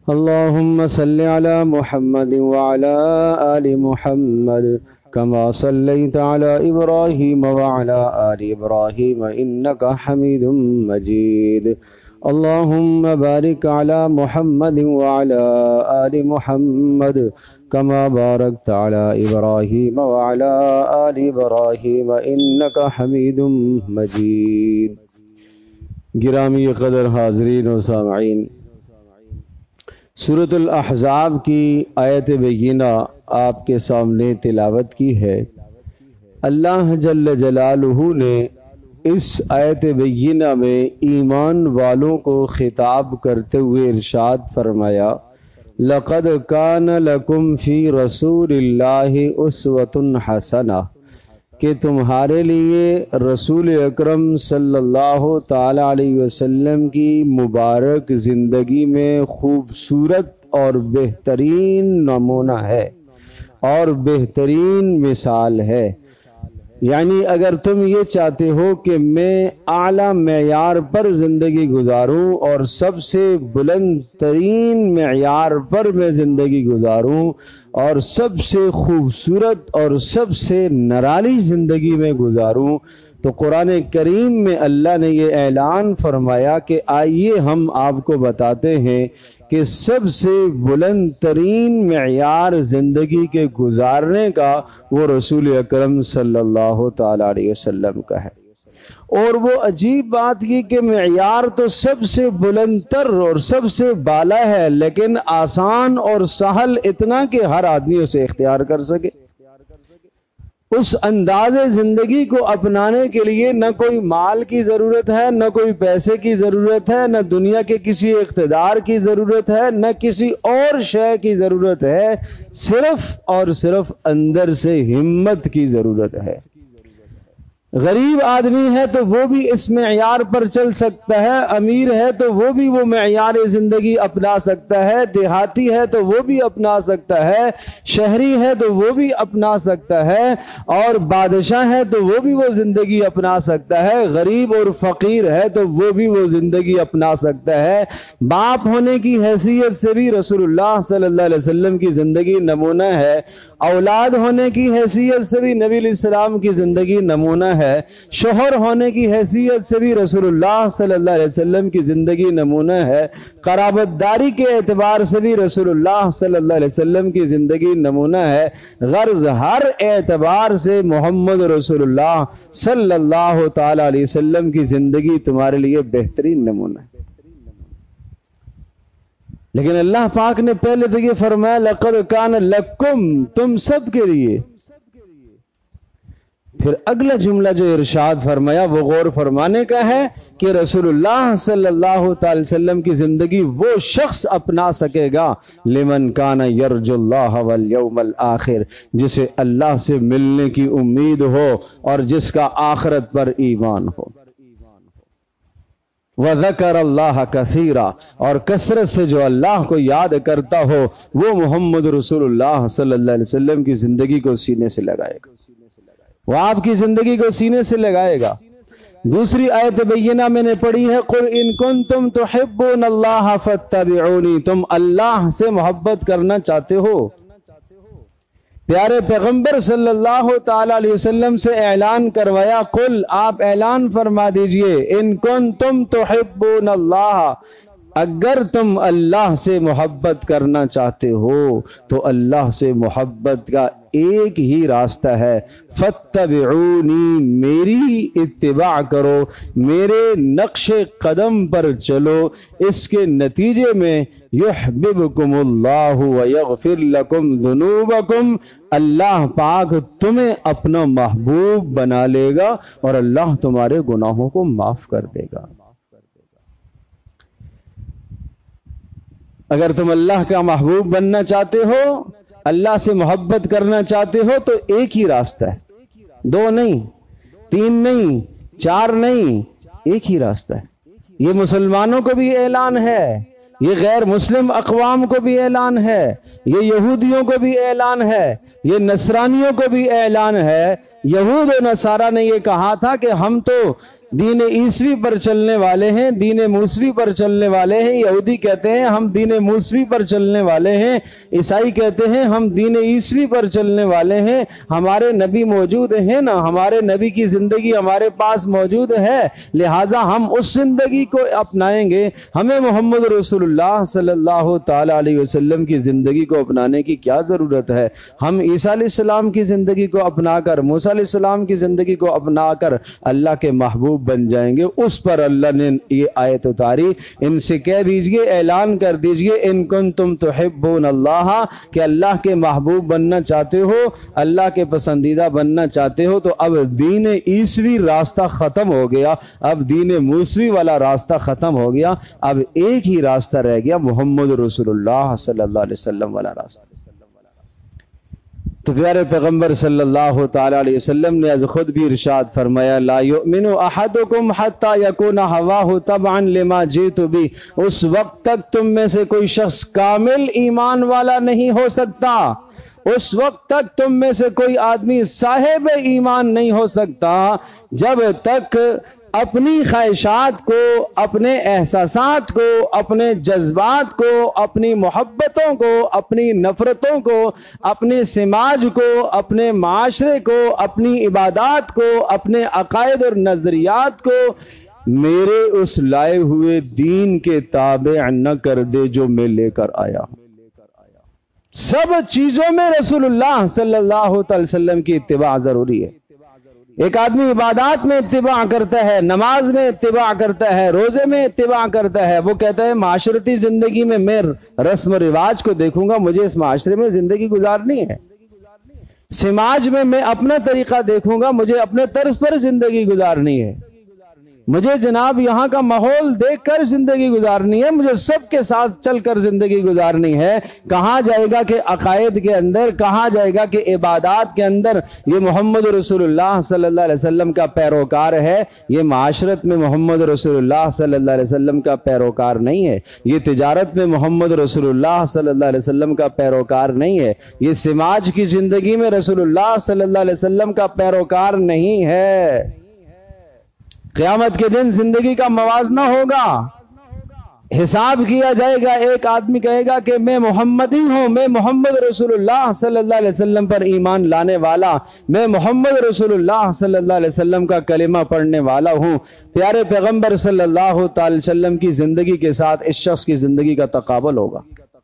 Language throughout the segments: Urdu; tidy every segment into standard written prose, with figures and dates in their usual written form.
اللهم صل على محمد وعلى آل محمد كما صليت على إبراهيم وعلى آل إبراهيم إنك حميد مجيد. اللهم بارك على محمد وعلى آل محمد كما باركت على إبراهيم وعلى آل إبراهيم إنك حميد مجيد. گرامی قدر حاضرین و سامعین، سورۃ الاحزاب کی آیت بینہ آپ کے سامنے تلاوت کی ہے۔ اللہ جل جلالہ نے اس آیت بینہ میں ایمان والوں کو خطاب کرتے ہوئے ارشاد فرمایا، لَقَدْ كَانَ لَكُمْ فِي رَسُولِ اللَّهِ أُسْوَةٌ حَسَنَةٌ، کہ تمہارے لیے رسول اکرم صلی اللہ تعالیٰ علیہ وسلم کی مبارک زندگی میں خوبصورت اور بہترین نمونہ ہے اور بہترین مثال ہے۔ یعنی اگر تم یہ چاہتے ہو کہ میں اعلیٰ معیار پر زندگی گزاروں اور سب سے بلند ترین معیار پر میں زندگی گزاروں اور سب سے خوبصورت اور سب سے نرالی زندگی میں گزاروں، تو قرآن کریم میں اللہ نے یہ اعلان فرمایا کہ آئیے ہم آپ کو بتاتے ہیں کہ سب سے بلند ترین معیار زندگی کے گزارنے کا وہ رسول اکرم صلی اللہ تعالیٰ علیہ وسلم کا ہے۔ اور وہ عجیب بات یہ کہ معیار تو سب سے بلند تر اور سب سے بالا ہے، لیکن آسان اور سہل اتنا کہ ہر آدمی اسے اختیار کر سکے۔ اس انداز زندگی کو اپنانے کے لیے نہ کوئی مال کی ضرورت ہے، نہ کوئی پیسے کی ضرورت ہے، نہ دنیا کے کسی اقتدار کی ضرورت ہے، نہ کسی اور شے کی ضرورت ہے، صرف اور صرف اندر سے ہمت کی ضرورت ہے۔ غریب آدمی ہے تو وہ بھی اس معیار پر چل سکتا ہے، امیر ہے تو وہ بھی وہ معیار زندگی اپنا سکتا ہے، دیہاتی ہے تو وہ بھی اپنا سکتا ہے، شہری ہے تو وہ بھی اپنا سکتا ہے، اور بادشاہ ہے تو وہ بھی وہ زندگی اپنا سکتا ہے، غریب اور فقیر ہے تو وہ بھی وہ زندگی اپنا سکتا ہے۔ باپ ہونے کی حیثیت سے بھی رسول اللہ صلی اللہ علیہ وسلم کی زندگی نمونہ ہے، اولاد ہونے کی حیثیت سے بھی نبی علیہ السلام کی زندگی نمونہ ہے، شوہر ہونے کی حیثیت سے بھی رسول اللہ صلی اللہ علیہ وسلم کی زندگی نمونہ ہے، قرابت داری کے اعتبار سے بھی رسول اللہ صلی اللہ علیہ وسلم کی زندگی نمونہ ہے۔ غرض ہر اعتبار سے محمد رسول اللہ صلی اللہ تعالی علیہ وسلم کی زندگی تمہارے لیے بہترین نمونہ ہے۔ لیکن اللہ پاک نے پہلے تو یہ فرمایا لَقَدْ كَانَ لَكُمْ، تم سب کے لیے۔ پھر اگلا جملہ جو ارشاد فرمایا وہ غور فرمانے کا ہے کہ رسول اللہ صلی اللہ تعالی وسلم کی زندگی وہ شخص اپنا سکے گا لمن کان یرجو اللہ والیوم الآخر، جسے اللہ سے ملنے کی امید ہو اور جس کا آخرت پر ایمان ہو۔ وَذَكَرَ اللَّهَ كَثِيرًا، اور کثرت سے جو اللہ کو یاد کرتا ہو وہ محمد رسول اللہ صلی اللہ علیہ وسلم کی زندگی کو سینے سے لگائے گا، وہ آپ کی زندگی کو سینے سے لگائے گا۔ دوسری آیت بینہ میں نے پڑھی ہے قُلْ إِن كُنتُمْ تُحِبُّونَ اللَّهَ فَاتَّبِعُونِي، تم اللہ سے محبت کرنا چاہتے ہو۔ پیارے پیغمبر صلی اللہ تعالی علیہ وسلم سے اعلان کروایا، قل، آپ اعلان فرما دیجئے، ان کنتم تحبون اللہ، اگر تم اللہ سے محبت کرنا چاہتے ہو تو اللہ سے محبت کا ایک ہی راستہ ہے، فاتبعونی، میری اتباع کرو، میرے نقش قدم پر چلو، اس کے نتیجے میں یحببکم اللہ ویغفر لکم ذنوبکم، اللہ پاک تمہیں اپنا محبوب بنا لے گا اور اللہ تمہارے گناہوں کو معاف کر دے گا۔ اگر تم اللہ کا محبوب بننا چاہتے ہو، اللہ سے محبت کرنا چاہتے ہو، تو ایک ہی راستہ ہے، دو نہیں، تین نہیں، چار نہیں، ایک ہی راستہ ہے۔ یہ مسلمانوں کو بھی اعلان ہے، یہ غیر مسلم اقوام کو بھی اعلان ہے، یہ یہودیوں کو بھی اعلان ہے، یہ نصرانیوں کو بھی اعلان ہے۔ یہود و نصارہ نے یہ کہا تھا کہ ہم تو دین عیسوی پر چلنے والے ہیں، دین موسوی پر چلنے والے ہیں۔ یہودی کہتے ہیں ہم دین موسوی پر چلنے والے ہیں، عیسائی کہتے ہیں ہم دین عیسوی پر چلنے والے ہیں۔ ہمارے نبی موجود ہیں نا، ہمارے نبی کی زندگی ہمارے پاس موجود ہے، لہٰذا ہم اس زندگی کو اپنائیں گے۔ ہمیں محمد رسول اللہ صلی اللہ تعالی علیہ وسلم کی زندگی کو اپنانے کی کیا ضرورت ہے؟ ہم عیسیٰ علیہ السلام کی زندگی کو اپنا کر، موسیٰ علیہ السلام کی زندگی کو اپنا کر اللہ کے محبوب بن جائیں گے۔ اس پر اللہ نے یہ آیت اتاری، ان سے کہہ دیجئے، اعلان کر دیجئے ان کنتم تحبون اللہ، کہ اللہ کے محبوب بننا چاہتے ہو، اللہ کے پسندیدہ بننا چاہتے ہو، تو اب دین عیسوی راستہ ختم ہو گیا، اب دین موسوی والا راستہ ختم ہو گیا، اب ایک ہی راستہ رہ گیا، محمد رسول اللہ صلی اللہ علیہ وسلم والا راستہ۔ تو پیارے پیغمبر صلی اللہ تعالی علیہ وسلم نے از خود بھی ارشاد فرمایا، لا یؤمن احدکم حتی یکون ہواہ تبعا لما جئت بہ، اس وقت تک تم میں سے کوئی شخص کامل ایمان والا نہیں ہو سکتا، اس وقت تک تم میں سے کوئی آدمی صاحب ایمان نہیں ہو سکتا جب تک اپنی خواہشات کو، اپنے احساسات کو، اپنے جذبات کو، اپنی محبتوں کو، اپنی نفرتوں کو، اپنے سماج کو، اپنے معاشرے کو، اپنی عبادات کو، اپنے عقائد اور نظریات کو میرے اس لائے ہوئے دین کے تابع نہ کر دے جو میں لے کر آیا ہوں۔ سب چیزوں میں رسول اللہ صلی اللہ علیہ وسلم کی اتباع ضروری ہے۔ ایک آدمی عبادات میں اتباع کرتا ہے، نماز میں اتباع کرتا ہے، روزے میں اتباع کرتا ہے، وہ کہتا ہے معاشرتی زندگی میں میں رسم و رواج کو دیکھوں گا، مجھے اس معاشرے میں زندگی گزارنی ہے، سماج میں اپنا طریقہ دیکھوں گا، مجھے اپنے طرز پر زندگی گزارنی ہے، مجھے جناب یہاں کا ماحول دیکھ کر زندگی گزارنی ہے، مجھے سب کے ساتھ چل کر زندگی گزارنی ہے۔ کہاں جائے گا کہ عقائد کے اندر، کہاں جائے گا کہ عبادات کے اندر یہ محمد رسول اللہ صلی اللہ علیہ وسلم کا پیروکار ہے، یہ معاشرت میں محمد رسول اللہ صلی اللہ علیہ وسلم کا پیروکار نہیں ہے، یہ تجارت میں محمد رسول اللہ صلی اللہ علیہ وسلم کا پیروکار نہیں ہے، یہ سماج کی زندگی میں رسول اللہ صلی اللہ علیہ وسلم کا پیروکار نہیں ہے۔ قیامت کے دن زندگی کا موازنہ ہوگا، حساب کیا جائے گا، ایک آدمی کہے گا کہ میں محمدی ہوں، میں محمد رسول اللہ صلی اللہ علیہ وسلم پر ایمان لانے والا، میں محمد رسول اللہ صلی اللہ علیہ وسلم کا کلمہ پڑھنے والا ہوں۔ پیارے پیغمبر صلی اللہ تعالی وسلم کی زندگی کے ساتھ اس شخص کی زندگی کا تقابل ہوگا۔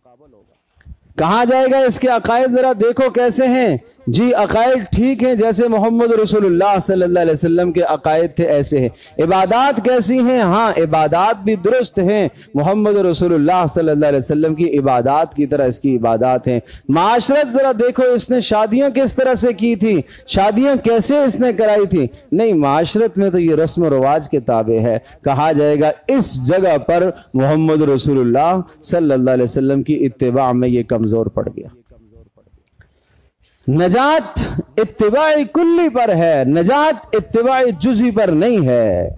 کہاں جائے گا؟ اس کے عقائد ذرا دیکھو کیسے ہیں۔ جی عقائد ٹھیک ہیں، جیسے محمد رسول اللہ صلی اللہ علیہ وسلم کے عقائد تھے ایسے ہیں۔ عبادات کیسی ہیں؟ ہاں عبادات بھی درست ہیں، محمد رسول اللہ صلی اللہ علیہ وسلم کی عبادات کی طرح اس کی عبادات ہیں۔ معاشرت ذرا دیکھو، اس نے شادیاں کس طرح سے کی تھی، شادیاں کیسے اس نے کرائی تھی؟ نہیں، معاشرت میں تو یہ رسم و رواج کے تابع ہے۔ کہا جائے گا اس جگہ پر محمد رسول اللہ صلی اللہ علیہ وسلم کی اتباع میں یہ کمزور پڑ گیا۔ نجات اتباع کلی پر ہے، نجات اتباع جزئی پر نہیں ہے۔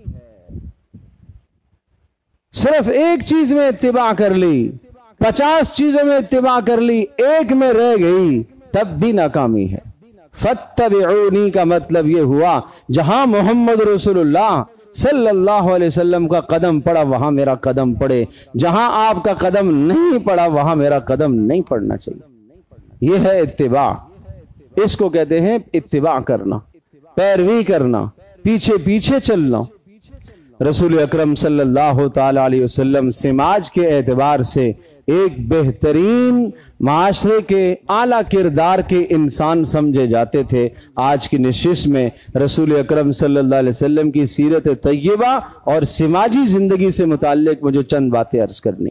صرف ایک چیز میں اتباع کر لی، 50 چیزوں میں اتباع کر لی، ایک میں رہ گئی، تب بھی ناکامی ہے۔ فاتبعونی کا مطلب یہ ہوا جہاں محمد رسول اللہ صلی اللہ علیہ وسلم کا قدم پڑا وہاں میرا قدم پڑے، جہاں آپ کا قدم نہیں پڑا وہاں میرا قدم نہیں پڑنا چاہیے۔ یہ ہے اتباع، اس کو کہتے ہیں اتباع کرنا، پیروی کرنا، پیچھے پیچھے چلنا۔ رسول اکرم صلی اللہ تعالی علیہ وسلم سماج کے اعتبار سے ایک بہترین معاشرے کے اعلیٰ کردار کے انسان سمجھے جاتے تھے۔ آج کی نشست میں رسول اکرم صلی اللہ علیہ وسلم کی سیرت طیبہ اور سماجی زندگی سے متعلق مجھے چند باتیں عرض کرنی۔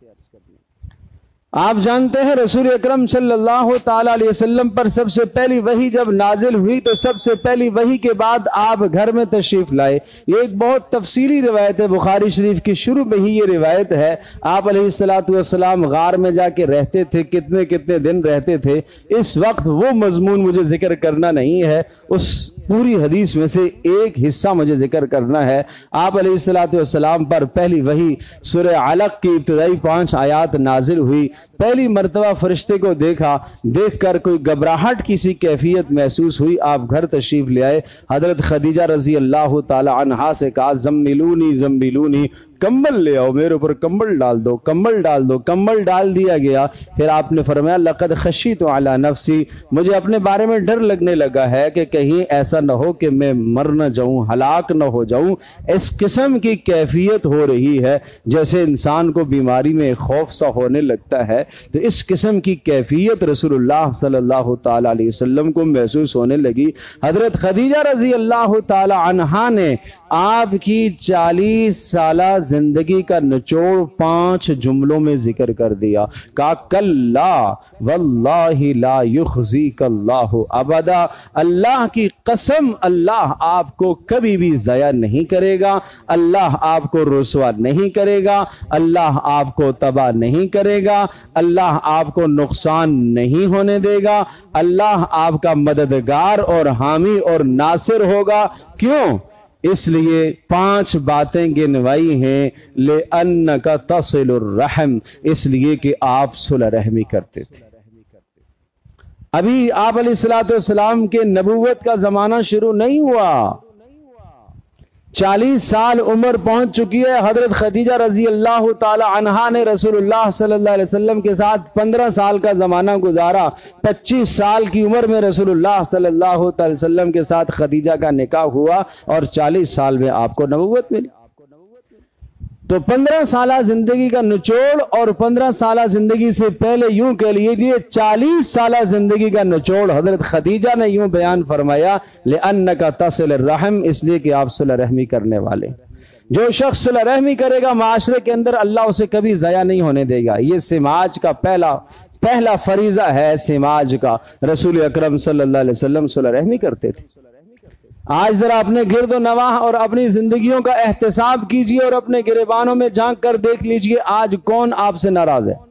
آپ جانتے ہیں رسول اکرم صلی اللہ تعالی علیہ وسلم پر سب سے پہلی وحی جب نازل ہوئی تو سب سے پہلی وحی کے بعد آپ گھر میں تشریف لائے۔ یہ ایک بہت تفصیلی روایت ہے، بخاری شریف کی شروع میں ہی یہ روایت ہے۔ آپ علیہ الصلوۃ والسلام غار میں جا کے رہتے تھے، کتنے کتنے دن رہتے تھے، اس وقت وہ مضمون مجھے ذکر کرنا نہیں ہے، اس پوری حدیث میں سے ایک حصہ مجھے ذکر کرنا ہے۔ آپ علیہ الصلوۃ والسلام پر پہلی وحی سورہ علق کی ابتدائی 5 آیات نازل ہوئی۔ پہلی مرتبہ فرشتے کو دیکھا، دیکھ کر کوئی گھبراہٹ کی سی کیفیت محسوس ہوئی۔ آپ گھر تشریف لے آئے، حضرت خدیجہ رضی اللہ تعالی عنہا سے کہا زملونی زملونی، کمبل لے آؤ، میرے اوپر کمبل ڈال دو، کمبل ڈال دو۔ کمبل ڈال دیا گیا۔ پھر آپ نے فرمایا لقد خشیت علی نفسی، مجھے اپنے بارے میں ڈر لگنے لگا ہے کہ کہیں ایسا نہ ہو کہ میں مر نہ جاؤں، ہلاک نہ ہو جاؤں۔ اس قسم کی کیفیت ہو رہی ہے جیسے انسان کو بیماری میں خوف سا ہونے لگتا ہے، تو اس قسم کی کیفیت رسول اللہ صلی اللہ تعالی علیہ وسلم کو محسوس ہونے لگی۔ حضرت خدیجہ رضی اللہ تعالی عنہا نے آپ کی 40 سالہ زندگی کا نچوڑ 5 جملوں میں ذکر کر دیا۔ کہا کلا واللہ لا یخزیک اللہ ابدا، اللہ کی قسم اللہ آپ کو کبھی بھی ضائع نہیں کرے گا، اللہ آپ کو رسوا نہیں کرے گا، اللہ آپ کو تباہ نہیں کرے گا، اللہ آپ کو نقصان نہیں ہونے دے گا، اللہ آپ کا مددگار اور حامی اور ناصر ہوگا۔ کیوں؟ اس لیے 5 باتیں گنوائی ہیں، لِأَنَّكَ تَصِلُ الرَّحْمِ، اس لیے کہ آپ صلح رحمی کرتے تھے۔ ابھی آپ علیہ الصلوۃ والسلام کے نبوت کا زمانہ شروع نہیں ہوا، 40 سال عمر پہنچ چکی ہے۔ حضرت خدیجہ رضی اللہ تعالی عنہا نے رسول اللہ صلی اللہ علیہ وسلم کے ساتھ 15 سال کا زمانہ گزارا۔ 25 سال کی عمر میں رسول اللہ صلی اللہ تعالی وسلم کے ساتھ خدیجہ کا نکاح ہوا اور 40 سال میں آپ کو نبوت ملی۔ تو 15 سالہ زندگی کا نچوڑ اور 15 سالہ زندگی سے پہلے یوں کہہ لیجئے 40 سالہ زندگی کا نچوڑ حضرت خدیجہ نے یوں بیان فرمایا لِأَنَّكَ تَصِلُ الرَّحْمِ، اس لیے کہ آپ صلح رحمی کرنے والے۔ جو شخص صلح رحمی کرے گا معاشرے کے اندر اللہ اسے کبھی ضائع نہیں ہونے دے گا۔ یہ سماج کا پہلا فریضہ ہے سماج کا۔ رسول اکرم صلی اللہ علیہ وسلم صلح رحمی کرتے تھے۔ آج ذرا اپنے گرد و نواح اور اپنی زندگیوں کا احتساب کیجئے اور اپنے گریبانوں میں جھانک کر دیکھ لیجئے آج کون آپ سے ناراض ہے۔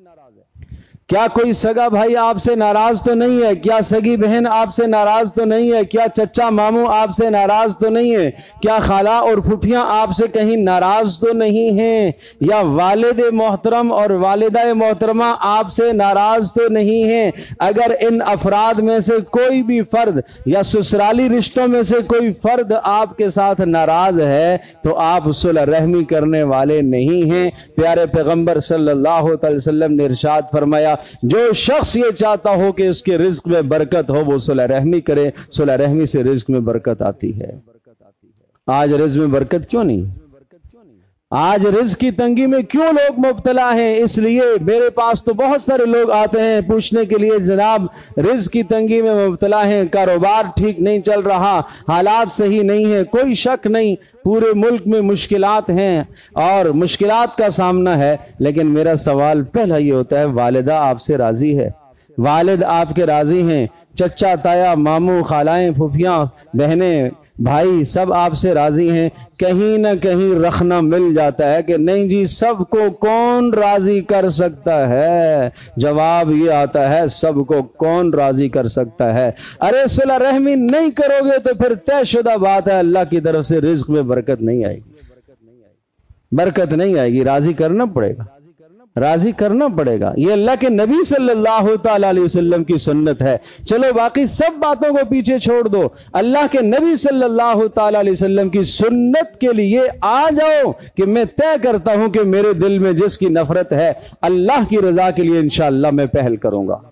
کیا کوئی سگا بھائی آپ سے ناراض تو نہیں ہے؟ کیا سگی بہن آپ سے ناراض تو نہیں ہے؟ کیا چچا ماموں آپ سے ناراض تو نہیں ہے؟ کیا خالہ اور پھوپھیاں آپ سے کہیں ناراض تو نہیں ہیں؟ یا والد محترم اور والدہ محترمہ آپ سے ناراض تو نہیں ہیں؟ اگر ان افراد میں سے کوئی بھی فرد یا سسرالی رشتوں میں سے کوئی فرد آپ کے ساتھ ناراض ہے تو آپ صلح رحمی کرنے والے نہیں ہیں۔ پیارے پیغمبر صلی اللہ علیہ وسلم نے ارشاد فرمایا جو شخص یہ چاہتا ہو کہ اس کے رزق میں برکت ہو وہ صلح رحمی کرے، صلح رحمی سے رزق میں برکت آتی ہے۔ آج رزق میں برکت کیوں نہیں؟ آج رزق کی تنگی میں کیوں لوگ مبتلا ہیں؟ اس لیے میرے پاس تو بہت سارے لوگ آتے ہیں پوچھنے کے لیے جناب رزق کی تنگی میں مبتلا ہیں، کاروبار ٹھیک نہیں چل رہا، حالات صحیح نہیں ہے۔ کوئی شک نہیں پورے ملک میں مشکلات ہیں اور مشکلات کا سامنا ہے، لیکن میرا سوال پہلا یہ ہوتا ہے والدہ آپ سے راضی ہے؟ والد آپ کے راضی ہیں؟ چچا تایا ماموں خالائیں پھوپھیاں بہنیں بھائی سب آپ سے راضی ہیں؟ کہیں نہ کہیں رخنا مل جاتا ہے کہ نہیں جی سب کو کون راضی کر سکتا ہے؟ جواب یہ آتا ہے سب کو کون راضی کر سکتا ہے؟ ارے صلح رحمی نہیں کرو گے تو پھر طے شدہ بات ہے اللہ کی طرف سے رزق میں برکت نہیں آئے گی، برکت نہیں آئے گی۔ راضی کرنا پڑے گا، راضی کرنا پڑے گا۔ یہ اللہ کے نبی صلی اللہ تعالی علیہ وسلم کی سنت ہے۔ چلو باقی سب باتوں کو پیچھے چھوڑ دو، اللہ کے نبی صلی اللہ تعالی علیہ وسلم کی سنت کے لیے آ جاؤ کہ میں طے کرتا ہوں کہ میرے دل میں جس کی نفرت ہے اللہ کی رضا کے لیے انشاءاللہ میں پہل کروں گا۔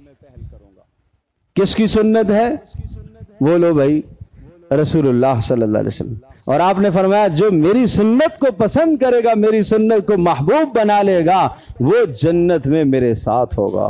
کس کی سنت ہے؟ بولو بھائی، رسول اللہ صلی اللہ علیہ وسلم۔ اور آپ نے فرمایا جو میری سنت کو پسند کرے گا، میری سنت کو محبوب بنا لے گا، وہ جنت میں میرے ساتھ ہوگا۔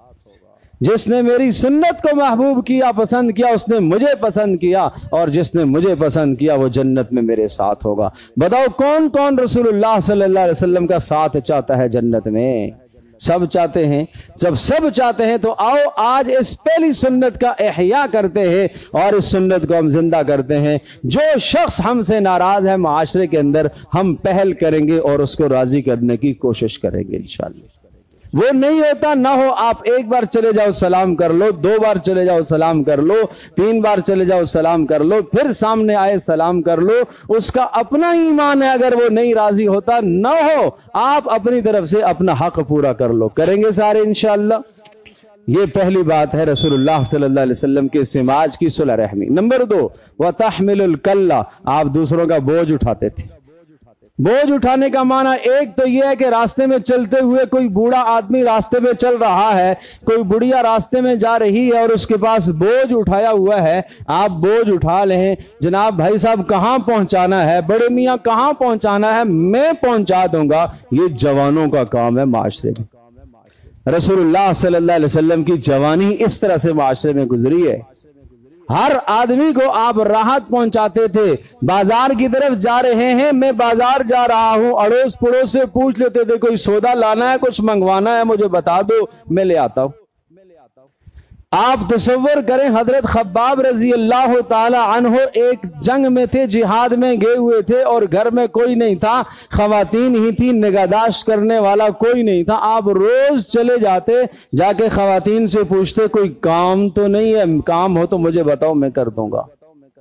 جس نے میری سنت کو محبوب کیا، پسند کیا، اس نے مجھے پسند کیا، اور جس نے مجھے پسند کیا وہ جنت میں میرے ساتھ ہوگا۔ بتاؤ کون کون رسول اللہ صلی اللہ علیہ وسلم کا ساتھ چاہتا ہے جنت میں؟ سب چاہتے ہیں۔ جب سب چاہتے ہیں تو آؤ آج اس پہلی سنت کا احیاء کرتے ہیں اور اس سنت کو ہم زندہ کرتے ہیں۔ جو شخص ہم سے ناراض ہے معاشرے کے اندر، ہم پہل کریں گے اور اس کو راضی کرنے کی کوشش کریں گے انشاءاللہ۔ وہ نہیں ہوتا نہ ہو، آپ ایک بار چلے جاؤ سلام کر لو، 2 بار چلے جاؤ سلام کر لو، 3 بار چلے جاؤ سلام کر لو، پھر سامنے آئے سلام کر لو، اس کا اپنا ایمان ہے، اگر وہ نہیں راضی ہوتا نہ ہو، آپ اپنی طرف سے اپنا حق پورا کر لو، کریں گے سارے انشاءاللہ۔ یہ پہلی بات ہے رسول اللہ صلی اللہ علیہ وسلم کے سماج کی صلح رحمی۔ نمبر 2، وَتَحْمِلُ الْكَلَّ، آپ دوسروں کا بوجھ اٹھاتے تھے۔ بوجھ اٹھانے کا معنی ایک تو یہ ہے کہ راستے میں چلتے ہوئے کوئی بوڑھا آدمی راستے میں چل رہا ہے، کوئی بڑھیا راستے میں جا رہی ہے اور اس کے پاس بوجھ اٹھایا ہوا ہے، آپ بوجھ اٹھا لیں، جناب بھائی صاحب کہاں پہنچانا ہے، بڑے میاں کہاں پہنچانا ہے، میں پہنچا دوں گا، یہ جوانوں کا کام ہے معاشرے میں۔ رسول اللہ صلی اللہ علیہ وسلم کی جوانی اس طرح سے معاشرے میں گزری ہے، ہر آدمی کو آپ راحت پہنچاتے تھے۔ بازار کی طرف جا رہے ہیں، میں بازار جا رہا ہوں، اڑوس پڑوس سے پوچھ لیتے تھے کوئی سودا لانا ہے، کچھ منگوانا ہے، مجھے بتا دو، میں لے آتا ہوں۔ آپ تصور کریں حضرت خباب رضی اللہ تعالی عنہ ایک جنگ میں تھے، جہاد میں گئے ہوئے تھے اور گھر میں کوئی نہیں تھا، خواتین ہی تھی، نگہداشت کرنے والا کوئی نہیں تھا، آپ روز چلے جاتے، جا کے خواتین سے پوچھتے کوئی کام تو نہیں ہے، کام ہو تو مجھے بتاؤ میں کر دوں گا۔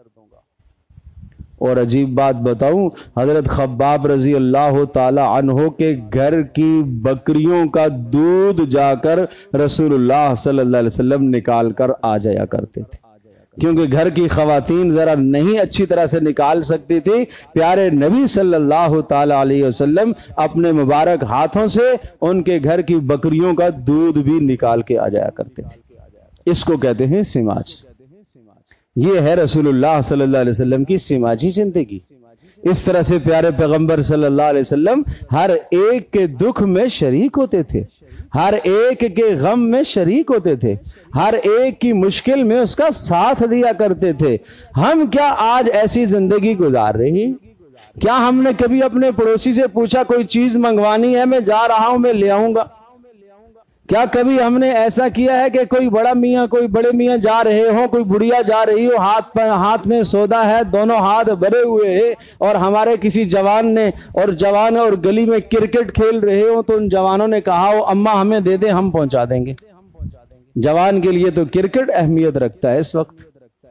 اور عجیب بات بتاؤں، حضرت خباب رضی اللہ تعالی عنہ کے گھر کی بکریوں کا دودھ جا کر رسول اللہ صلی اللہ علیہ وسلم نکال کر آ جایا کرتے تھے، کیونکہ گھر کی خواتین ذرا نہیں اچھی طرح سے نکال سکتی تھی، پیارے نبی صلی اللہ تعالی علیہ وسلم اپنے مبارک ہاتھوں سے ان کے گھر کی بکریوں کا دودھ بھی نکال کے آ جایا کرتے تھے۔ اس کو کہتے ہیں سماج۔ یہ ہے رسول اللہ صلی اللہ علیہ وسلم کی سماجی زندگی۔ اس طرح سے پیارے پیغمبر صلی اللہ علیہ وسلم ہر ایک کے دکھ میں شریک ہوتے تھے، ہر ایک کے غم میں شریک ہوتے تھے، ہر ایک کی مشکل میں اس کا ساتھ دیا کرتے تھے۔ ہم کیا آج ایسی زندگی گزار رہے ہیں؟ کیا ہم نے کبھی اپنے پڑوسی سے پوچھا کوئی چیز منگوانی ہے، میں جا رہا ہوں میں لے آؤں گا؟ کیا کبھی ہم نے ایسا کیا ہے کہ کوئی بڑا میاں کوئی بڑے میاں جا رہے ہوں، کوئی بڑھیا جا رہی ہو، ہاتھ میں سودا ہے، دونوں ہاتھ بھرے ہوئے ہیں، اور ہمارے کسی جوان نے اور گلی میں کرکٹ کھیل رہے ہوں تو ان جوانوں نے کہا ہو اماں ہمیں دے دیں ہم پہنچا دیں گے؟ جوان کے لیے تو کرکٹ اہمیت رکھتا ہے اس وقت۔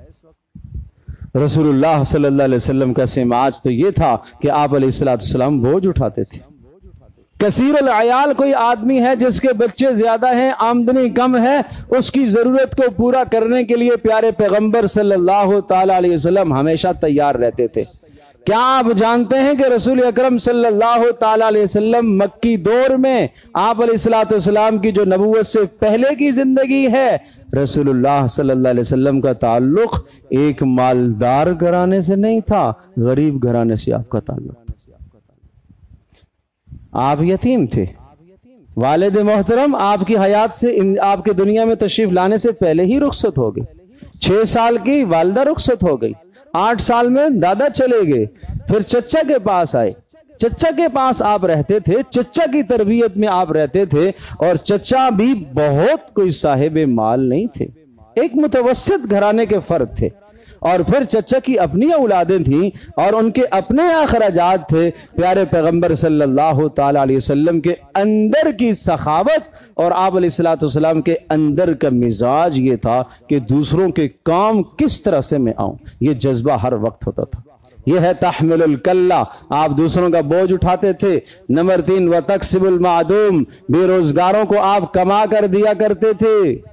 رسول اللہ صلی اللہ علیہ وسلم کا سماج تو یہ تھا کہ آپ علیہ السلام بوجھ اٹھاتے تھے۔ کثیر العیال کوئی آدمی ہے جس کے بچے زیادہ ہیں، آمدنی کم ہے، اس کی ضرورت کو پورا کرنے کے لیے پیارے پیغمبر صلی اللہ تعالی علیہ وسلم ہمیشہ تیار رہتے تھے۔ کیا آپ جانتے ہیں کہ رسول اکرم صلی اللہ تعالی علیہ وسلم مکی دور میں آپ علیہ السلام کی جو نبوت سے پہلے کی زندگی ہے، رسول اللہ صلی اللہ علیہ وسلم کا تعلق ایک مالدار گھرانے سے نہیں تھا، غریب گھرانے سے آپ کا تعلق تھا۔ آپ یتیم تھے، والد محترم آپ کی حیات سے آپ کے دنیا میں تشریف لانے سے پہلے ہی رخصت ہو گئے، 6 سال کی والدہ رخصت ہو گئی، 8 سال میں دادا چلے گئے، پھر چچا کے پاس آئے، چچا کے پاس آپ رہتے تھے، چچا کی تربیت میں آپ رہتے تھے، اور چچا بھی بہت کوئی صاحب مال نہیں تھے، ایک متوسط گھرانے کے فرد تھے، اور پھر چچا کی اپنی اولادیں تھیں اور ان کے اپنے اخراجات تھے۔ پیارے پیغمبر صلی اللہ تعالی علیہ وسلم کے اندر کی سخاوت اور آپ علیہ السلام کے اندر کا مزاج یہ تھا کہ دوسروں کے کام کس طرح سے میں آؤں، یہ جذبہ ہر وقت ہوتا تھا۔ یہ ہے تحمل الکلہ، آپ دوسروں کا بوجھ اٹھاتے تھے۔ نمبر 3، وتکسب المعدوم، بے روزگاروں کو آپ کما کر دیا کرتے تھے،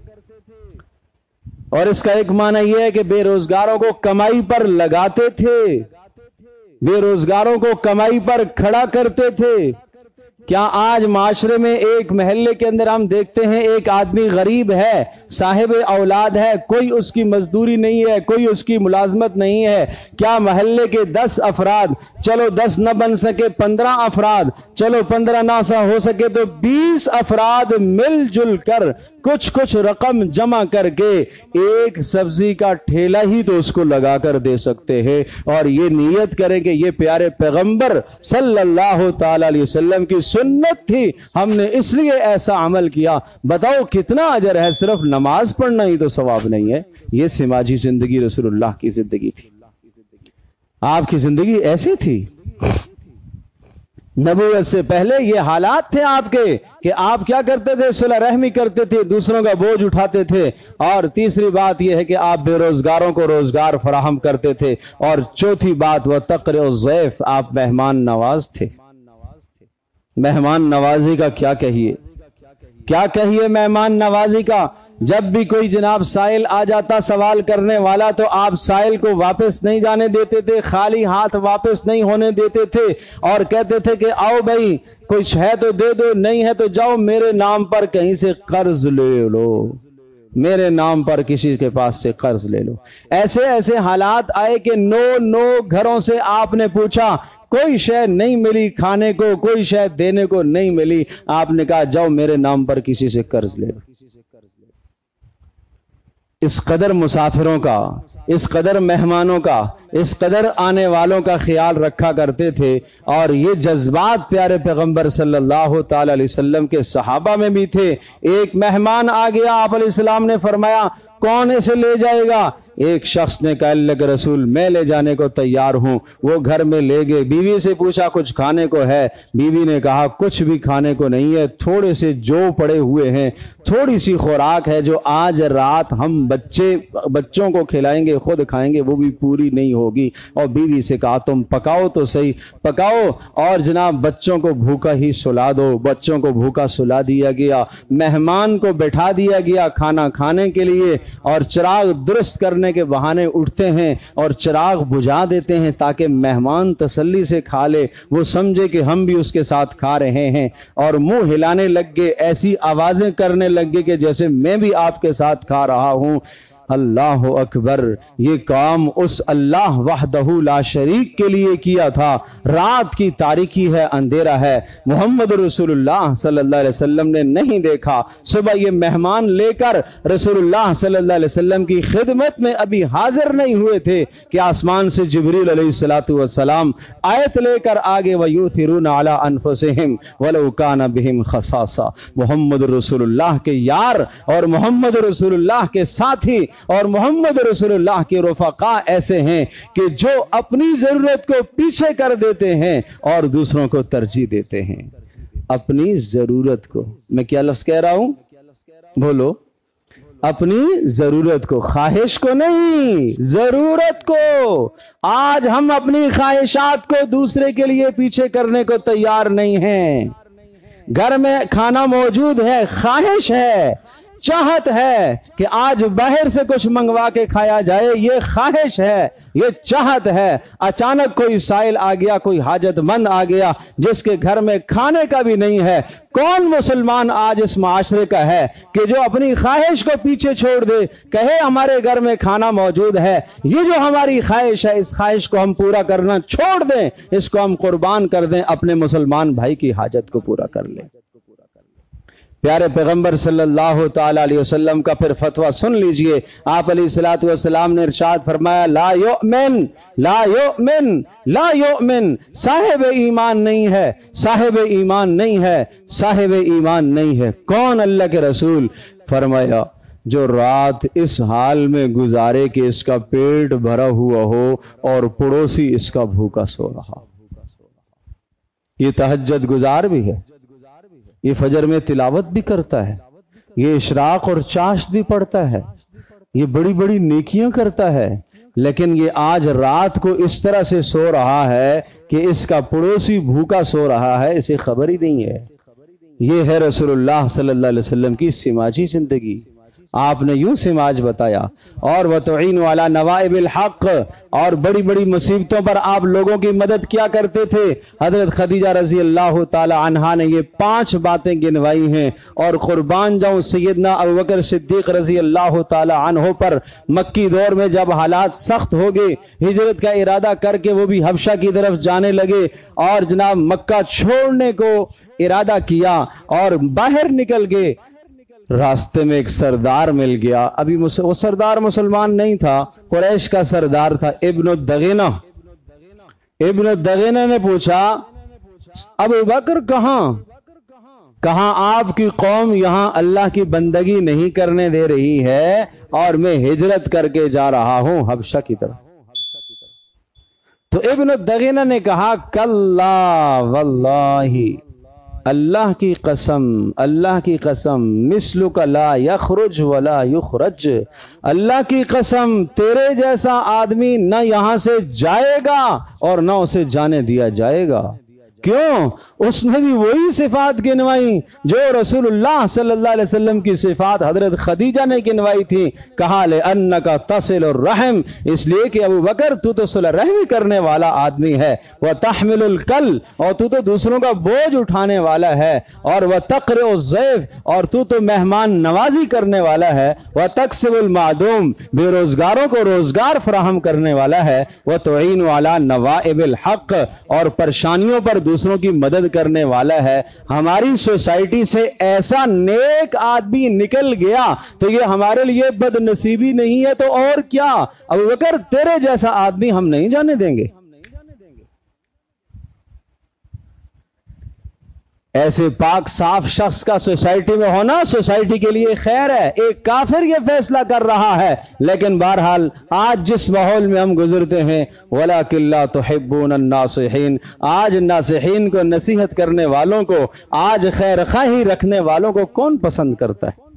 اور اس کا ایک معنی یہ ہے کہ بے روزگاروں کو کمائی پر لگاتے تھے، بے روزگاروں کو کمائی پر کھڑا کرتے تھے۔ کیا آج معاشرے میں ایک محلے کے اندر ہم دیکھتے ہیں ایک آدمی غریب ہے، صاحب اولاد ہے، کوئی اس کی مزدوری نہیں ہے، کوئی اس کی ملازمت نہیں ہے، کیا محلے کے 10 افراد، چلو 10 نہ بن سکے 15 افراد، چلو 15 نہ ہو سکے تو 20 افراد مل جل کر کچھ رقم جمع کر کے ایک سبزی کا ٹھیلا ہی تو اس کو لگا کر دے سکتے ہیں، اور یہ نیت کریں کہ یہ پیارے پیغمبر صلی اللہ تعالی علیہ وسلم کی سنت تھی، ہم نے اس لیے ایسا عمل کیا۔ بتاؤ کتنا اجر ہے، صرف نماز پڑھنا ہی تو ثواب نہیں ہے۔ یہ سماجی زندگی رسول اللہ کی زندگی تھی، آپ کی زندگی ایسی تھی۔ نبوت سے پہلے یہ حالات تھے آپ کے کہ آپ کیا کرتے تھے؟ صلح رحمی کرتے تھے، دوسروں کا بوجھ اٹھاتے تھے، اور تیسری بات یہ ہے کہ آپ بے روزگاروں کو روزگار فراہم کرتے تھے، اور چوتھی بات وَتَقْرِئُ الضَّيْفَ، آپ مہمان نواز تھے۔ مہمان نوازی کا کیا کہیے مہمان نوازی کا؟ جب بھی کوئی جناب سائل آ جاتا سوال کرنے والا تو آپ سائل کو واپس نہیں جانے دیتے تھے، خالی ہاتھ واپس نہیں ہونے دیتے تھے، اور کہتے تھے کہ آؤ بھائی کچھ ہے تو دے دو، نہیں ہے تو جاؤ میرے نام پر کہیں سے قرض لے لو، میرے نام پر کسی کے پاس سے قرض لے لو۔ ایسے حالات آئے کہ نو گھروں سے آپ نے پوچھا، کوئی شے نہیں ملی کھانے کو، کوئی شے دینے کو نہیں ملی، آپ نے کہا جاؤ میرے نام پر کسی سے قرض لے لو۔ اس قدر مسافروں کا، اس قدر مہمانوں کا، اس قدر آنے والوں کا خیال رکھا کرتے تھے، اور یہ جذبات پیارے پیغمبر صلی اللہ تعالی علیہ وسلم کے صحابہ میں بھی تھے۔ ایک مہمان آ گیا، آپ علیہ السلام نے فرمایا کون اسے لے جائے گا؟ ایک شخص نے کہا اللہ کے رسول میں لے جانے کو تیار ہوں۔ وہ گھر میں لے گئے، بیوی سے پوچھا کچھ کھانے کو ہے؟ بیوی نے کہا کچھ بھی کھانے کو نہیں ہے، تھوڑے سے جو پڑے ہوئے ہیں، تھوڑی سی خوراک ہے جو آج رات ہم بچوں کو کھلائیں گے، خود کھائیں گے، وہ بھی پوری نہیں ہوگی۔ اور بیوی سے کہا تم پکاؤ تو صحیح، پکاؤ اور جناب بچوں کو بھوکا ہی سلا دو۔ بچوں کو بھوکا سلا دیا گیا، مہمان کو بٹھا دیا گیا کھانا کھانے کے لیے، اور چراغ درست کرنے کے بہانے اٹھتے ہیں اور چراغ بجھا دیتے ہیں تاکہ مہمان تسلی سے کھا لے، وہ سمجھے کہ ہم بھی اس کے ساتھ کھا رہے ہیں، اور منہ ہلانے لگ گئے، ایسی آوازیں کرنے لگ گئے کہ جیسے میں بھی آپ کے ساتھ کھا رہا ہوں۔ اللہ اکبر، یہ کام اس اللہ وحدہ لا شریک کے لیے کیا تھا۔ رات کی تاریکی ہے، اندھیرا ہے، محمد رسول اللہ صلی اللہ علیہ وسلم نے نہیں دیکھا۔ صبح یہ مہمان لے کر رسول اللہ صلی اللہ علیہ وسلم کی خدمت میں ابھی حاضر نہیں ہوئے تھے کہ آسمان سے جبریل علیہ السلام آیت لے کر آگے وَيُؤْثِرُونَ عَلَىٰ أَنفُسِهِمْ وَلَوْ كَانَ بِهِمْ خَصَاصَةٌ، محمد رسول اللہ کے یار اور محمد رسول اللہ کے ساتھی اور محمد رسول اللہ کے رفقاء ایسے ہیں کہ جو اپنی ضرورت کو پیچھے کر دیتے ہیں اور دوسروں کو ترجیح دیتے ہیں۔ اپنی ضرورت کو، میں کیا لفظ کہہ رہا ہوں؟ بولو، اپنی ضرورت کو، خواہش کو نہیں، ضرورت کو۔ آج ہم اپنی خواہشات کو دوسرے کے لیے پیچھے کرنے کو تیار نہیں ہیں۔ گھر میں کھانا موجود ہے، خواہش ہے، چاہت ہے کہ آج باہر سے کچھ منگوا کے کھایا جائے، یہ خواہش ہے، یہ چاہت ہے۔ اچانک کوئی سائل آ گیا، کوئی حاجت مند آ گیا جس کے گھر میں کھانے کا بھی نہیں ہے۔ کون مسلمان آج اس معاشرے کا ہے کہ جو اپنی خواہش کو پیچھے چھوڑ دے، کہے ہمارے گھر میں کھانا موجود ہے، یہ جو ہماری خواہش ہے اس خواہش کو ہم پورا کرنا چھوڑ دیں، اس کو ہم قربان کر دیں، اپنے مسلمان بھائی کی حاجت کو پورا کر لیں۔ پیارے پیغمبر صلی اللہ تعالی علیہ وسلم کا پھر فتویٰ سن لیجئے۔ آپ علیہ السلام نے ارشاد فرمایا لا یؤمن لا یؤمن لا یؤمن، صاحب ایمان نہیں ہے، صاحب ایمان نہیں ہے، صاحب ایمان نہیں ہے۔ کون؟ اللہ کے رسول۔ فرمایا جو رات اس حال میں گزارے کہ اس کا پیٹ بھرا ہوا ہو اور پڑوسی اس کا بھوکا سو رہا۔ یہ تہجد گزار بھی ہے، یہ فجر میں تلاوت بھی کرتا ہے، یہ اشراق اور چاشت بھی پڑھتا ہے، یہ بڑی بڑی نیکیاں کرتا ہے، لیکن یہ آج رات کو اس طرح سے سو رہا ہے کہ اس کا پڑوسی بھوکا سو رہا ہے، اسے خبر ہی نہیں ہے۔ یہ ہے رسول اللہ صلی اللہ علیہ وسلم کی سماجی زندگی۔ آپ نے یوں سماج بتایا۔ اور وَتُعِينُ عَلَى نَوَائِبِ الْحَقِّ، اور بڑی بڑی مصیبتوں پر آپ لوگوں کی مدد کیا کرتے تھے۔ حضرت خدیجہ رضی اللہ تعالی عنہا نے یہ 5 باتیں گنوائی ہیں، اور قربان جاؤں سیدنا ابوبکر صدیق رضی اللہ تعالی عنہ پر مکی دور میں جب حالات سخت ہو گئے، ہجرت کا ارادہ کر کے وہ بھی حبشہ کی طرف جانے لگے، اور جناب مکہ چھوڑنے کو ارادہ کیا اور باہر نکل گئے۔ راستے میں ایک سردار مل گیا، ابھی وہ سردار مسلمان نہیں تھا، قریش کا سردار تھا، ابن الدغینہ۔ ابن الدغینہ نے پوچھا ابو بکر کہاں آپ کی قوم یہاں اللہ کی بندگی نہیں کرنے دے رہی ہے اور میں ہجرت کر کے جا رہا ہوں حبشہ کی طرف۔ تو ابن الدغینہ نے کہا کلا واللہ، اللہ کی قسم مثلک لا یخرج ولا یخرج، اللہ کی قسم تیرے جیسا آدمی نہ یہاں سے جائے گا اور نہ اسے جانے دیا جائے گا۔ کیوں؟ اس نے بھی وہی صفات گنوائی جو رسول اللہ صلی اللہ علیہ وسلم کی صفات حضرت خدیجہ نے گنوائی تھی۔ کہا لأنک تصل الرحم، اس لیے کہ ابو بکر تو صلہ رحمی کرنے والا آدمی ہے، وتحمل الکل، اور تو دوسروں کا بوجھ اٹھانے والا ہے، اور وتقرئ الضیف، اور تو مہمان نوازی کرنے والا ہے، وتکسب المعدوم، بے روزگاروں کو روزگار فراہم کرنے والا ہے، وتعین علی نوائب الحق، اور پریشانیوں پر دوسروں کی مدد کرنے والا ہے۔ ہماری سوسائٹی سے ایسا نیک آدمی نکل گیا تو یہ ہمارے لیے بد نصیبی نہیں ہے تو اور کیا؟ ابو بکر تیرے جیسا آدمی ہم نہیں جانے دیں گے۔ ایسے پاک صاف شخص کا سوسائٹی میں ہونا سوسائٹی کے لیے خیر ہے۔ ایک کافر یہ فیصلہ کر رہا ہے، لیکن بہرحال آج جس ماحول میں ہم گزرتے ہیں، وَلَكِنْ لَا تُحِبُّونَ النَّاصِحِينَ، آج ناصحین کو، نصیحت کرنے والوں کو، آج خیر خواہی رکھنے والوں کو کون پسند کرتا ہے؟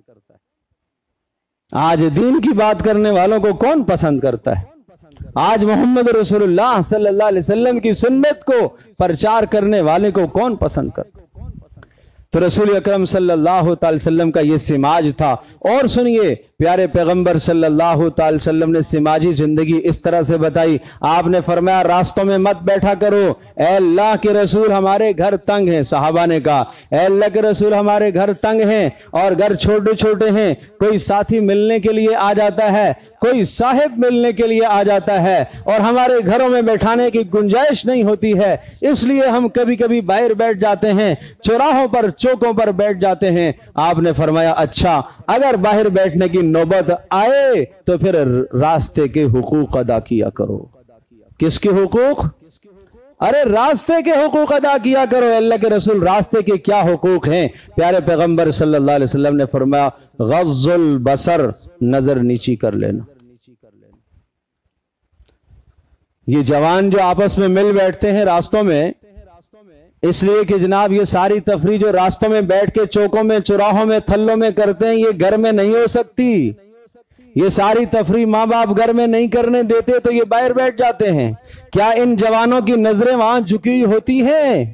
آج دین کی بات کرنے والوں کو کون پسند کرتا ہے؟ آج محمد رسول اللہ صلی اللہ علیہ وسلم کی سنت کو پرچار کرنے والے کو کون پسند کرتا؟ تو رسول اکرم صلی اللہ تعالی وسلم کا یہ سماج تھا۔ اور سنیے، پیارے پیغمبر صلی اللہ تعالی وسلم نے سماجی زندگی اس طرح سے بتائی۔ آپ نے فرمایا راستوں میں مت بیٹھا کرو، اے اللہ کے رسول ہمارے گھر تنگ ہیں۔ صحابہ نے کہا اے اللہ کے رسول ہمارے گھر تنگ ہیں اور گھر چھوٹے چھوٹے ہیں، کوئی ساتھی ملنے کے لیے آ جاتا ہے، کوئی صاحب ملنے کے لیے آ جاتا ہے، اور ہمارے گھروں میں بیٹھانے کی گنجائش نہیں ہوتی ہے، اس لیے ہم کبھی کبھی باہر بیٹھ جاتے ہیں، چوراہوں پر، چوکوں پر بیٹھ جاتے ہیں۔ آپ نے فرمایا اچھا، اگر باہر بیٹھنے کی نوبت آئے تو پھر راستے کے حقوق ادا کیا کرو۔ کس کے حقوق؟ ارے راستے کے حقوق ادا کیا کرو۔ اللہ کے رسول راستے کے کیا حقوق ہیں؟ پیارے پیغمبر صلی اللہ علیہ وسلم نے فرمایا غض البصر، نظر نیچی کر لینا۔ یہ جوان جو آپس میں مل بیٹھتے ہیں راستوں میں، اس لیے کہ جناب یہ ساری تفریح جو راستوں میں بیٹھ کے چوکوں میں، چوراہوں میں، تھلوں میں کرتے ہیں، یہ گھر میں نہیں ہو سکتی۔ یہ ساری تفریح ماں باپ گھر میں نہیں کرنے دیتے تو یہ باہر بیٹھ جاتے ہیں۔ کیا ان جوانوں کی نظریں وہاں جھکی ہوتی ہیں؟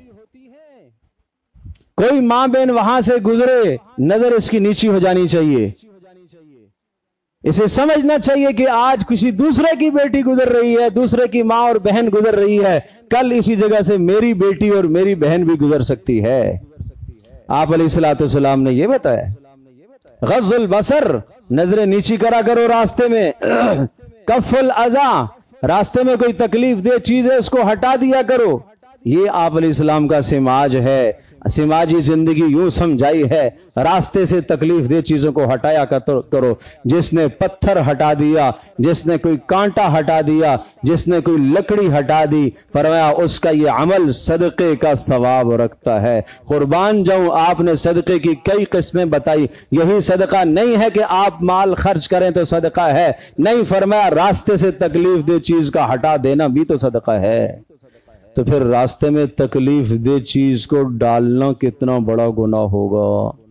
کوئی ماں بہن وہاں سے گزرے، نظر اس کی نیچی ہو جانی چاہیے۔ اسے سمجھنا چاہیے کہ آج کسی دوسرے کی بیٹی گزر رہی ہے، دوسرے کی ماں اور بہن گزر رہی ہے، کل اسی جگہ سے میری بیٹی اور میری بہن بھی گزر سکتی ہے۔ آپ علیہ الصلوۃ والسلام نے یہ بتایا غض البصر، نظریں نیچی کرا کرو راستے میں۔ کف الاذی، راستے میں کوئی تکلیف دہ چیز ہے اس کو ہٹا دیا کرو۔ یہ آپ علیہ السلام کا سماج ہے۔ سماجی زندگی یوں سمجھائی ہے، راستے سے تکلیف دہ چیزوں کو ہٹایا کرو۔ جس نے پتھر ہٹا دیا، جس نے کوئی کانٹا ہٹا دیا، جس نے کوئی لکڑی ہٹا دی، فرمایا اس کا یہ عمل صدقے کا ثواب رکھتا ہے۔ قربان جاؤں، آپ نے صدقے کی کئی قسمیں بتائی، یہی صدقہ نہیں ہے کہ آپ مال خرچ کریں تو صدقہ ہے، نہیں، فرمایا راستے سے تکلیف دہ چیز کا ہٹا دینا بھی تو صدقہ ہے۔ تو پھر راستے میں تکلیف دہ چیز کو ڈالنا کتنا بڑا گناہ ہوگا؟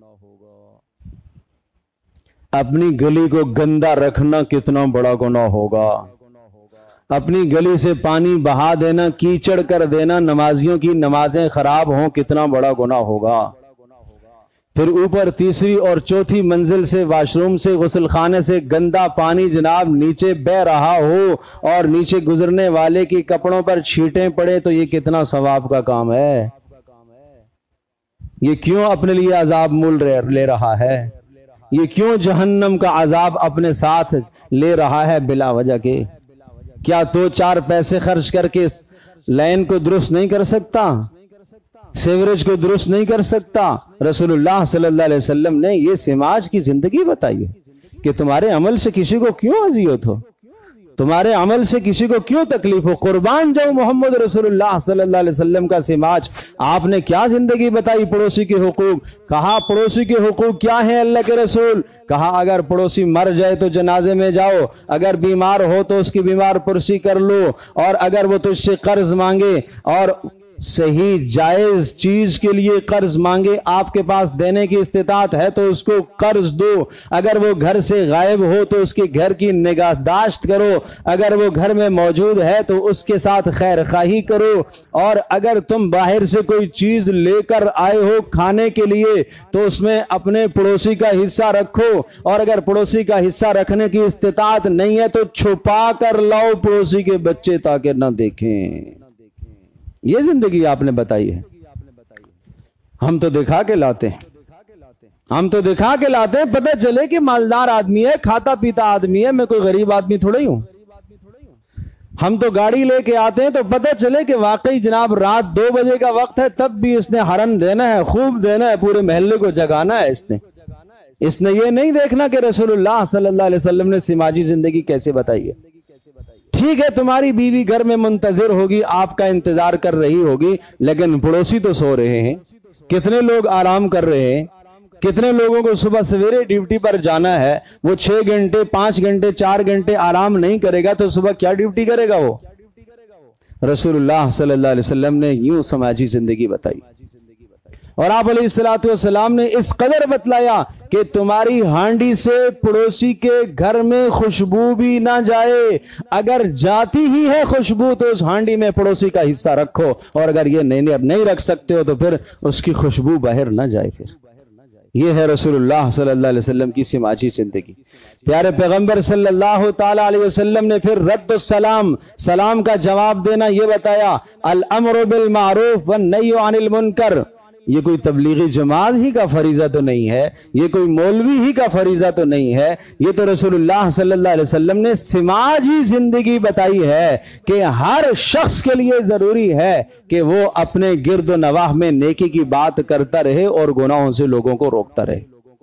اپنی گلی کو گندا رکھنا کتنا بڑا گناہ ہوگا؟ اپنی گلی سے پانی بہا دینا، کیچڑ کر دینا، نمازیوں کی نمازیں خراب ہوں، کتنا بڑا گناہ ہوگا؟ پھر اوپر تیسری اور چوتھی منزل سے، واش روم سے، غسل خانے سے گندا پانی جناب نیچے بہ رہا ہو اور نیچے گزرنے والے کی کپڑوں پر چھینٹیں پڑے تو یہ کتنا ثواب کا کام ہے؟ یہ کیوں اپنے لیے عذاب مول لے رہا ہے؟ یہ کیوں جہنم کا عذاب اپنے ساتھ لے رہا ہے بلا وجہ کے؟ کیا تو 4 پیسے خرچ کر کے لائن کو درست نہیں کر سکتا؟ سیوریج کو درست نہیں کر سکتا؟ رسول اللہ صلی اللہ علیہ وسلم نے یہ سماج کی زندگی بتائی ہے کہ تمہارے عمل سے کسی کو کیوں اذیت ہو؟ تمہارے عمل سے کسی کو کیوں تکلیف ہو؟ قربان جاؤں محمد رسول اللہ صلی اللہ علیہ وسلم کا سماج۔ آپ نے کیا زندگی بتائی پڑوسی کے حقوق؟ کہا پڑوسی کے حقوق کیا ہیں اللہ کے رسول؟ کہا اگر پڑوسی مر جائے تو جنازے میں جاؤ، اگر بیمار ہو تو اس کی بیمار پرسی کر لو، اور اگر وہ تجھ سے قرض مانگے اور صحیح جائز چیز کے لیے قرض مانگے، آپ کے پاس دینے کی استطاعت ہے تو اس کو قرض دو، اگر وہ گھر سے غائب ہو تو اس کے گھر کی نگہداشت کرو، اگر وہ گھر میں موجود ہے تو اس کے ساتھ خیر خواہی کرو، اور اگر تم باہر سے کوئی چیز لے کر آئے ہو کھانے کے لیے تو اس میں اپنے پڑوسی کا حصہ رکھو، اور اگر پڑوسی کا حصہ رکھنے کی استطاعت نہیں ہے تو چھپا کر لاؤ پڑوسی کے بچے تاکہ نہ دیکھیں۔ یہ زندگی آپ نے بتائی ہے۔ ہم تو دکھا کے لاتے ہیں، پتہ چلے کہ مالدار آدمی ہے، کھاتا پیتا آدمی ہے، میں کوئی غریب آدمی تھوڑا ہی ہوں۔ ہم تو گاڑی لے کے آتے ہیں تو پتہ چلے کہ واقعی جناب رات 2 بجے کا وقت ہے، تب بھی اس نے ہرن دینا ہے، خوب دینا ہے، پورے محلے کو جگانا ہے۔ اس نے یہ نہیں دیکھنا کہ رسول اللہ صلی اللہ علیہ وسلم نے سماجی زندگی کیسے بتائی ہے۔ ٹھیک ہے تمہاری بیوی گھر میں منتظر ہوگی، آپ کا انتظار کر رہی ہوگی، لیکن پڑوسی تو سو رہے ہیں، کتنے لوگ آرام کر رہے ہیں، کتنے لوگوں کو صبح سویرے ڈیوٹی پر جانا ہے، وہ 6 گھنٹے 5 گھنٹے 4 گھنٹے آرام نہیں کرے گا تو صبح کیا ڈیوٹی کرے گا وہ؟ رسول اللہ صلی اللہ علیہ وسلم نے یوں سماجی زندگی بتائی، اور آپ علیہ السلام نے اس قدر بتلایا کہ تمہاری ہانڈی سے پڑوسی کے گھر میں خوشبو بھی نہ جائے، اگر جاتی ہی ہے خوشبو تو اس ہانڈی میں پڑوسی کا حصہ رکھو، اور اگر یہ نہیں رکھ سکتے ہو تو پھر اس کی خوشبو باہر نہ جائے۔ پھر یہ ہے رسول اللہ صلی اللہ علیہ وسلم کی سماجی زندگی۔ پیارے پیغمبر صلی اللہ تعالی علیہ وسلم نے پھر رد السلام، سلام کا جواب دینا یہ بتایا، الامر بالمعروف والنہی عن المنکر۔ یہ کوئی تبلیغی جماعت ہی کا فریضہ تو نہیں ہے، یہ کوئی مولوی ہی کا فریضہ تو نہیں ہے، یہ تو رسول اللہ صلی اللہ علیہ وسلم نے سماجی زندگی بتائی ہے کہ ہر شخص کے لیے ضروری ہے کہ وہ اپنے گرد و نواح میں نیکی کی بات کرتا رہے اور گناہوں سے لوگوں کو روکتا رہے۔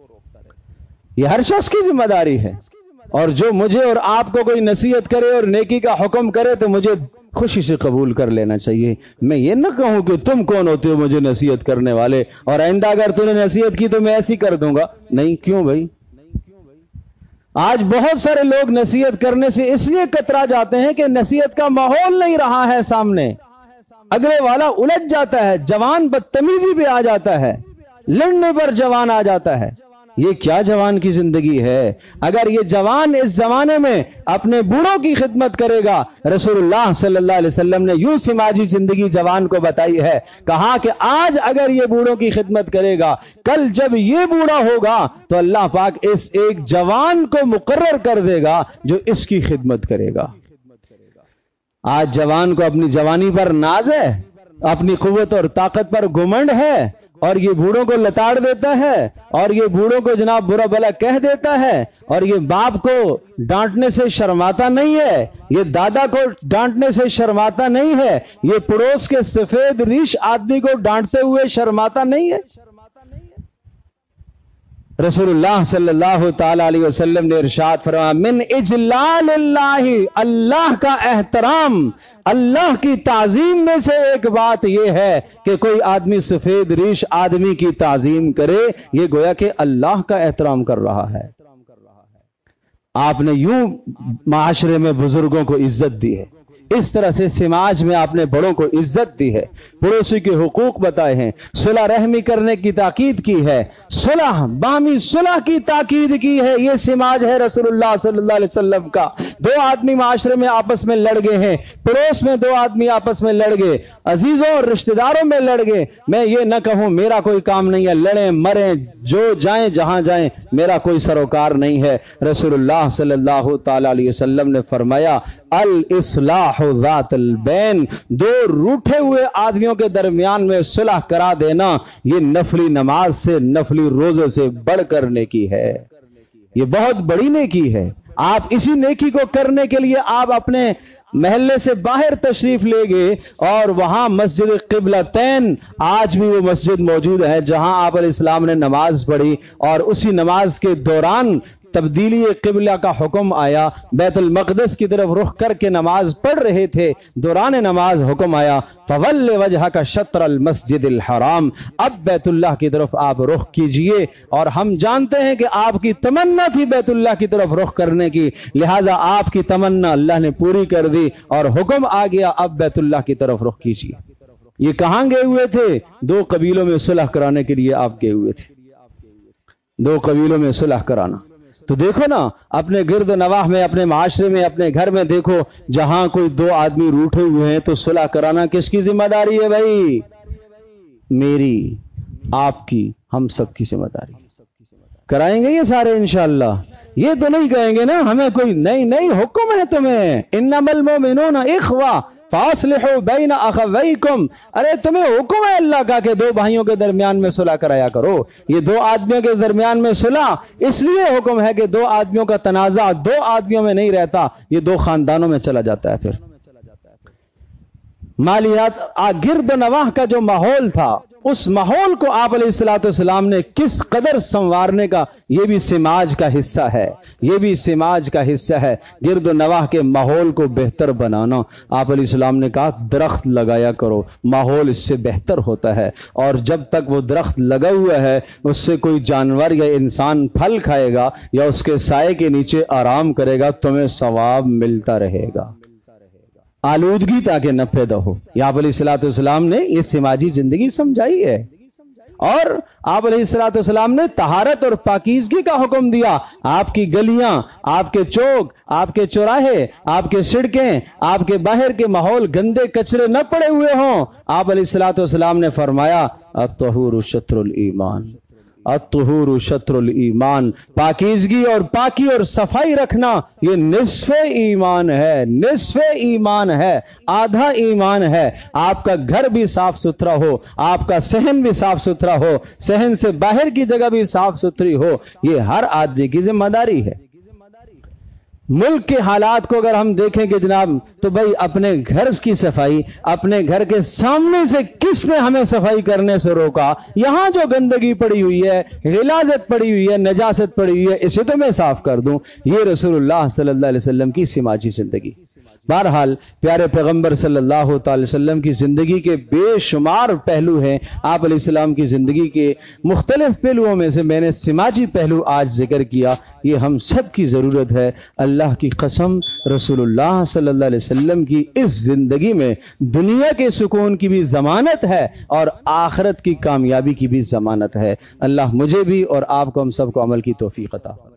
یہ ہر شخص کی ذمہ داری ہے، اور جو مجھے اور آپ کو کوئی نصیحت کرے اور نیکی کا حکم کرے تو مجھے خوشی سے قبول کر لینا چاہیے۔ میں یہ نہ کہوں کہ تم کون ہوتے ہو مجھے نصیحت کرنے والے، اور آئندہ اگر تم نے نصیحت کی تو میں ایسی کر دوں گا۔ نہیں، کیوں بھائی؟ آج بہت سارے لوگ نصیحت کرنے سے اس لیے کترا جاتے ہیں کہ نصیحت کا ماحول نہیں رہا ہے سامنے، اگلے والا الجھ جاتا ہے، جوان بدتمیزی پہ آ جاتا ہے، لڑنے پر جوان آ جاتا ہے۔ یہ کیا جوان کی زندگی ہے؟ اگر یہ جوان اس زمانے میں اپنے بوڑھوں کی خدمت کرے گا، رسول اللہ صلی اللہ علیہ وسلم نے یوں سماجی زندگی جوان کو بتائی ہے، کہا کہ آج اگر یہ بوڑھوں کی خدمت کرے گا، کل جب یہ بوڑھا ہوگا تو اللہ پاک اس ایک جوان کو مقرر کر دے گا جو اس کی خدمت کرے گا۔ آج جوان کو اپنی جوانی پر ناز ہے، اپنی قوت اور طاقت پر گھمنڈ ہے، اور یہ بوڑھوں کو لتاڑ دیتا ہے، اور یہ بوڑھوں کو جناب برا بھلا کہہ دیتا ہے، اور یہ باپ کو ڈانٹنے سے شرماتا نہیں ہے، یہ دادا کو ڈانٹنے سے شرماتا نہیں ہے، یہ پڑوس کے سفید ریش آدمی کو ڈانٹتے ہوئے شرماتا نہیں ہے۔ رسول اللہ صلی اللہ تعالی علیہ وسلم نے ارشاد فرمایا، من اجلال اللہ، اللہ کا احترام، اللہ کی تعظیم میں سے ایک بات یہ ہے کہ کوئی آدمی سفید ریش آدمی کی تعظیم کرے، یہ گویا کہ اللہ کا احترام کر رہا ہے۔ آپ نے یوں معاشرے میں بزرگوں کو عزت دی ہے، اس طرح سے سماج میں آپ نے بڑوں کو عزت دی ہے، پڑوسی کے حقوق بتائے ہیں، صلح رحمی کرنے کی تاکید کی ہے، صلح باہمی صلح کی تاکید کی ہے۔ یہ سماج ہے رسول اللہ صلی اللہ علیہ وسلم کا۔ 2 آدمی معاشرے میں آپس میں لڑ گئے ہیں، پڑوس میں 2 آدمی آپس میں لڑ گئے، عزیزوں اور رشتہ داروں میں لڑ گئے، میں یہ نہ کہوں میرا کوئی کام نہیں ہے، لڑیں مریں جو جائیں جہاں جائیں، میرا کوئی سروکار نہیں ہے۔ رسول اللہ صلی اللہ تعالی علیہ وسلم نے فرمایا، الاصلاح ذات البین، 2 روٹھے ہوئے آدمیوں کے درمیان میں صلح کرا دینا، یہ نفلی نماز سے، نفلی روزے سے بڑھ کر نیکی ہے، یہ بہت بڑی نیکی ہے۔ آپ اسی نیکی کو کرنے کے لیے آپ اپنے محلے سے باہر تشریف لے گئے، اور وہاں مسجد قبلتین، آج بھی وہ مسجد موجود ہے جہاں آپ علیہ السلام نے نماز پڑھی، اور اسی نماز کے دوران تبدیلی قبلہ کا حکم آیا، بیت المقدس کی طرف رخ کر کے نماز پڑھ رہے تھے، دوران نماز حکم آیا فول وجہک شطر المسجد الحرام، اب بیت اللہ کی طرف آپ رخ کیجئے، اور ہم جانتے ہیں کہ آپ کی تمنا تھی بیت اللہ کی طرف رخ کرنے کی، لہٰذا آپ کی تمنا اللہ نے پوری کر دی اور حکم آ گیا اب بیت اللہ کی طرف رخ کیجئے۔ یہ کہاں گئے ہوئے تھے؟ دو قبیلوں میں صلح کرانے کے لیے آپ گئے ہوئے تھے، دو قبیلوں میں صلح کرانا۔ تو دیکھو نا، اپنے گرد و نواح میں، اپنے معاشرے میں، اپنے گھر میں دیکھو، جہاں کوئی دو آدمی روٹھے ہوئے ہیں تو صلح کرانا کس کی ذمہ داری ہے بھائی؟ میری، آپ کی، ہم سب کی ذمہ داری۔ کرائیں گے یہ سارے انشاءاللہ؟ یہ تو نہیں کہیں گے نا ہمیں کوئی نہیں حکم ہے تمہیں، انما المؤمنون اخوہ فاصلحوا بین اخویکم، ارے تمہیں حکم ہے اللہ کا کہ دو بھائیوں کے درمیان میں صلح کرایا کرو۔ یہ دو آدمیوں کے درمیان میں صلح اس لیے حکم ہے کہ دو آدمیوں کا تنازع دو آدمیوں میں نہیں رہتا، یہ دو خاندانوں میں چلا جاتا ہے۔ پھر مالیات گرد و نواح کا جو ماحول تھا، اس ماحول کو آپ علیہ السلام نے کس قدر سنوارنے کا، یہ بھی سماج کا حصہ ہے، یہ بھی سماج کا حصہ ہے، گرد و نواح کے ماحول کو بہتر بنانا۔ آپ علیہ السلام نے کہا درخت لگایا کرو، ماحول اس سے بہتر ہوتا ہے، اور جب تک وہ درخت لگا ہوا ہے اس سے کوئی جانور یا انسان پھل کھائے گا یا اس کے سائے کے نیچے آرام کرے گا، تمہیں ثواب ملتا رہے گا، آلودگی تاکہ نہ پیدا ہو۔ یہ آپ علیہ السلام نے یہ سماجی زندگی سمجھائی ہے، اور آپ علیہ السلام نے طہارت اور پاکیزگی کا حکم دیا۔ آپ کی گلیاں، آپ کے چوک، آپ کے چوراہے، آپ کے سڑکیں، آپ کے باہر کے ماحول گندے کچرے نہ پڑے ہوئے ہوں۔ آپ علیہ السلام نے فرمایا الطہور شطر الایمان، الطہور شطر الایمان، پاکیزگی اور پاکی اور صفائی رکھنا یہ نصف ایمان ہے، نصف ایمان ہے، آدھا ایمان ہے۔ آپ کا گھر بھی صاف ستھرا ہو، آپ کا صحن بھی صاف ستھرا ہو، صحن سے باہر کی جگہ بھی صاف ستھری ہو، یہ ہر آدمی کی ذمہ داری ہے۔ ملک کے حالات کو اگر ہم دیکھیں کہ جناب، تو بھائی اپنے گھر کی صفائی، اپنے گھر کے سامنے سے کس نے ہمیں صفائی کرنے سے روکا؟ یہاں جو گندگی پڑی ہوئی ہے، غلاظت پڑی ہوئی ہے، نجاست پڑی ہوئی ہے، اسے تو میں صاف کر دوں۔ یہ رسول اللہ صلی اللہ علیہ وسلم کی سماجی زندگی۔ بہرحال پیارے پیغمبر صلی اللہ تعالی وسلم کی زندگی کے بے شمار پہلو ہیں۔ آپ علیہ السلام کی زندگی کے مختلف پہلوؤں میں سے میں نے سماجی پہلو آج ذکر کیا، یہ ہم سب کی ضرورت ہے۔ اللہ کی قسم، رسول اللہ صلی اللہ علیہ وسلم کی اس زندگی میں دنیا کے سکون کی بھی ضمانت ہے اور آخرت کی کامیابی کی بھی ضمانت ہے۔ اللہ مجھے بھی اور آپ کو، ہم سب کو عمل کی توفیق عطا فرمائے۔